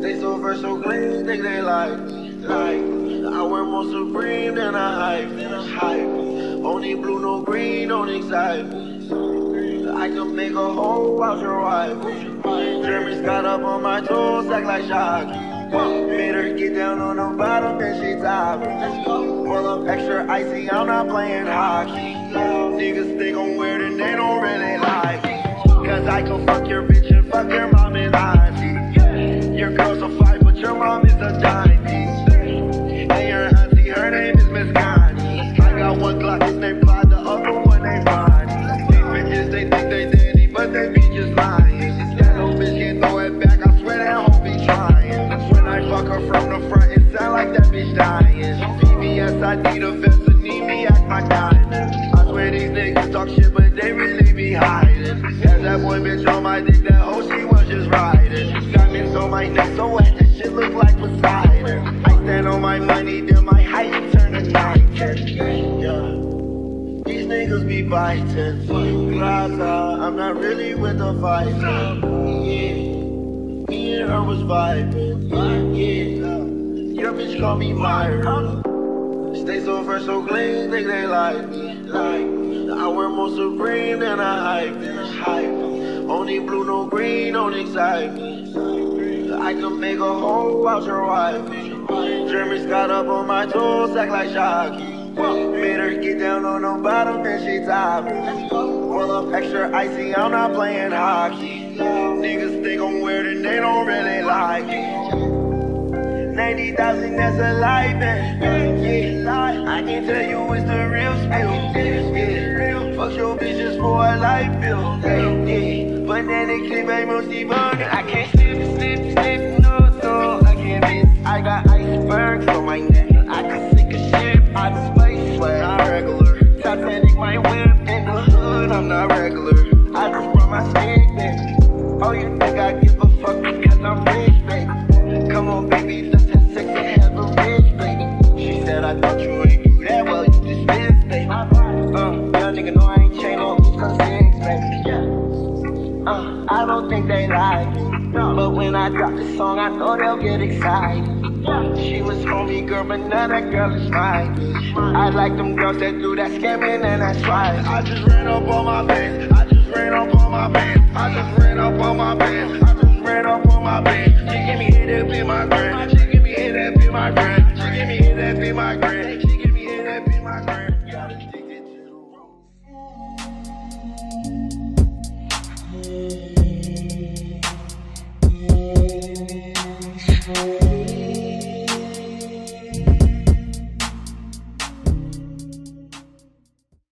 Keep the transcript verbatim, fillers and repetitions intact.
They so fresh, so clean, think they like me. Like me. I wear more Supreme than I hype, than I hype. Only blue, no green, don't excite me. I can make a whole out your wife. Jeremy's got up on my toes, act like Shocky. Made her get down on the bottom and she top it. Full of extra icy, I'm not playing hockey. Niggas think I'm weird and they don't really like me. Cause I can fuck your bitch and fuck your mom and auntie. Your girl's a five, but your mom is a dime piece. And your auntie, her name is Miss Connie. I got one Glock, his name Clyde, the other one named Bonnie. These bitches, they think they dandy, but they be just lying. That little bitch can't throw it back, I swear that hoe be trying. When I fuck her from the front, it sound like that bitch dying. P B S, I need a vest, and need me act my diamond. I swear these niggas talk shit, but they really be hiding. Had that boy bitch on my dick, that hoe she was just riding. Diamonds on my neck so wet, that shit look like Poseidon. I stand on my money, then my height turn to nine. Yeah. These niggas be biting. Plaza, I'm not really with the fight. Yeah. Me and her was vibing. Yeah. Your bitch call me Myra. Stay so fresh, so clean, think they like me. Like me. I wear more Supreme than I hype, than I hype. Only blue, no green, don't excite me. I can make a whole out your wife. Jeremy's got up on my toes, act like Shocky. Made her get down on the bottom and she top it. Full of extra icy, I'm not playing hockey. Niggas think I'm weird and they don't really like it. ninety thousand, that's a lie, man. Yeah, I can tell you it's the real spill. Yeah, fuck your bitches for a life bill. Yeah, banana clip, I'm on the burner. I can't slip, slip, slip, no, no, I can't miss. I got icebergs on my neck. I can sink a ship out of space, but not regular. Titanic, my whip in the hood, I'm not regular. I just brought my stick, baby. Oh, you think I give a fuck because I'm rich, baby? Come on, baby, let's have sex and have a rich, baby. She said, I thought you ain't do that well, you dismissed, baby. Uh, young nigga know I ain't chain on loose cause six, baby. Uh, I don't think they like me, but when I drop this song, I know they'll get excited. She was homie girl, but now that girl is mine. I like them girls that do that scamming and that's right. I just ran up on my bed. I just ran up on my bed. I just ran up on my bed. I just ran up on my bed. She give me hit up in my grand. She give me hit up in my grand. She give me hit up in my grand.